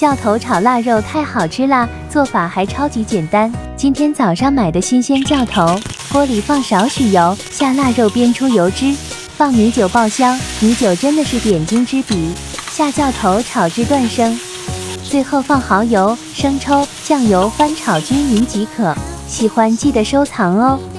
教头炒腊肉太好吃啦，做法还超级简单。今天早上买的新鲜教头，锅里放少许油，下腊肉煸出油脂，放米酒爆香，米酒真的是点睛之笔。下教头炒至断生，最后放蚝油、生抽、酱油翻炒均匀即可。喜欢记得收藏哦。